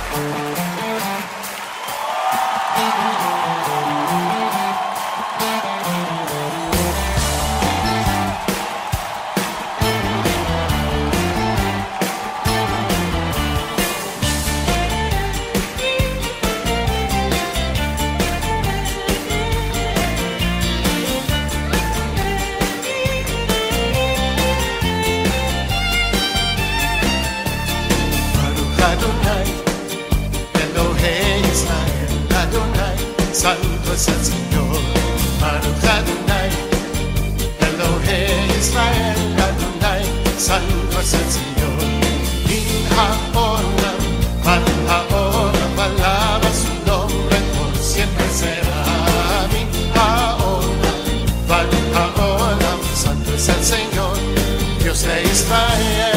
Adonai, Elohei Israel, Adonai, santo es el Señor. Baruch Adonai, Elohei Israel, Adonai, santo es el Señor. Min haolam, alaba su nombre, por siempre será. Min haolam, santo es el Señor, Dios de Israel.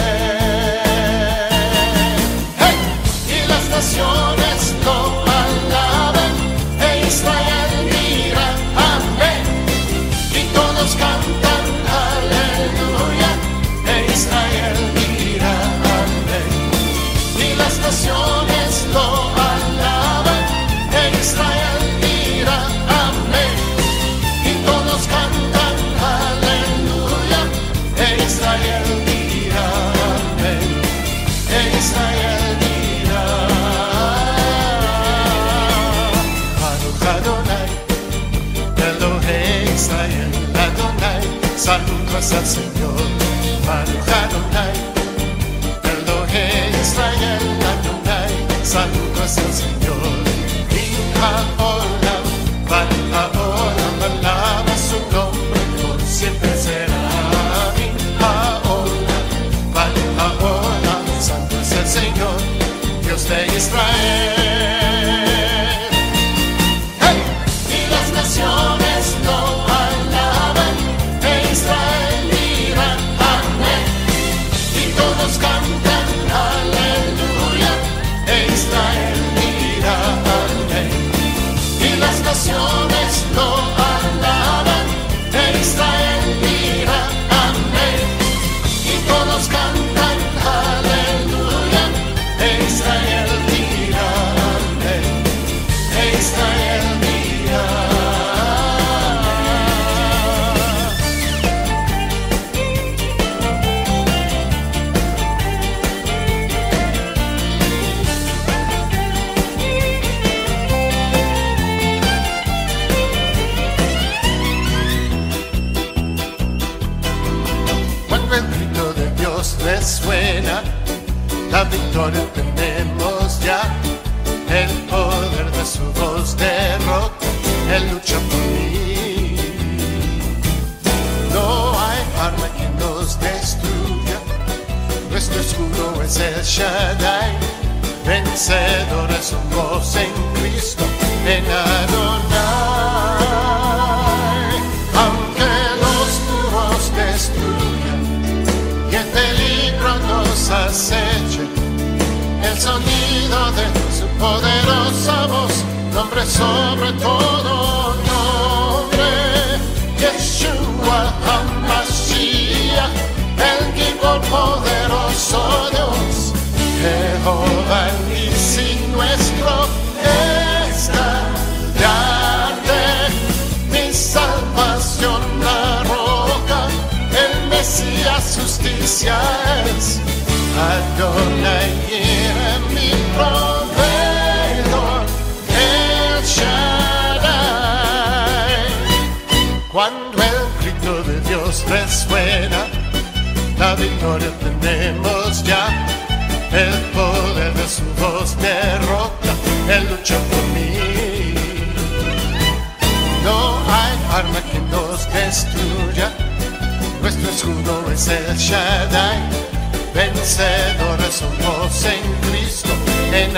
Naciones lo alaban, e Israel mira, amén, y todos cantan aleluya, e Israel mira, amén, y las naciones lo alaban, e Israel mira, amén, y todos cantan aleluya, e Israel mira, amén, e Israel santo es el Señor. Baruch Adonai, Elohei Israel, Adonai, santo es el Señor. Min haolam, alaba su nombre, por siempre será. Min haolam, santo es el Señor, Dios de Israel. ¡Hey! Y las naciones lo alaban, Israel mira, amén, y todos cantan aleluya, e Israel mira, amén, y las naciones lo alaban, e Israel mira, amén, y todos cantan aleluya, e Israel mira, amén, e Israel mira. El grito de Dios resuena, la victoria tenemos ya, el poder de su voz derrota, Él lucha por mí. No hay arma que nos destruya, nuestro escudo es el Shaddai, vencedores somos en Cristo, en Adonai. Aunque los muros destruyan y el peligro nos aceche, el sonido de su poderosa voz, nombre sobre todo nombre, Yeshua HaMashiach, el Gibor poderoso Dios, Jehová Nissi nuestro estandarte, mi salvación la roca, el Mesías justicia es, Adonai era mi proveedor, el Shaddai. Cuando el grito de Dios resuena, la victoria tenemos ya, el poder de su voz derrota, Él lucha por mí. No hay arma que nos destruya, nuestro escudo es el Shaddai, vencedores somos en Cristo, en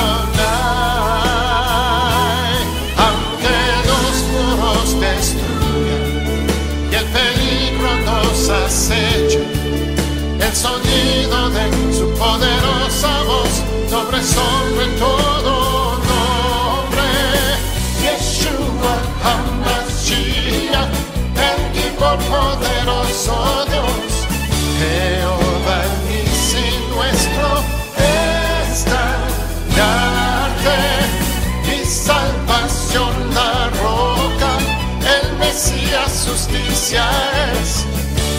Adonai. Aunque los muros destruyan y el peligro nos aceche, el sonido de su poderosa voz, sobre todo nombre, Yeshua HaMashiach, el Gibor poderoso Dios, Jehová Nissi nuestro estandarte.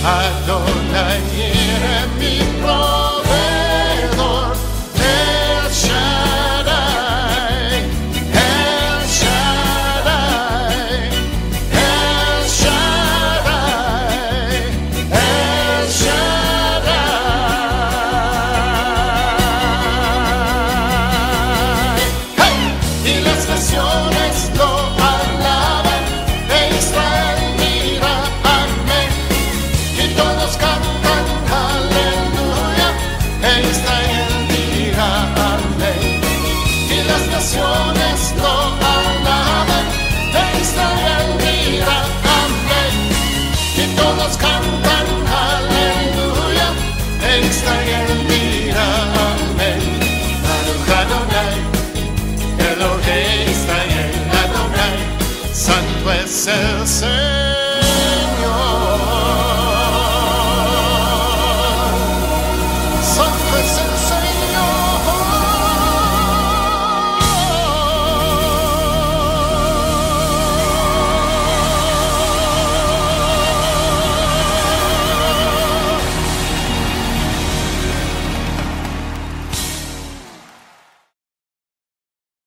Adonai es mi proveedor, El Shaddai, El Shaddai, El Shaddai, El Shaddai. ¡Hey! Y las naciones lo alaban, e Israel mira, amén. Y todos cantan aleluya, e Israel dirá amén. Y las naciones lo alaban, e Israel dirá amén. Y todos cantan aleluya, e Israel dirá amén. Adonai, Elohei Israel, Adonai, santo es el Señor.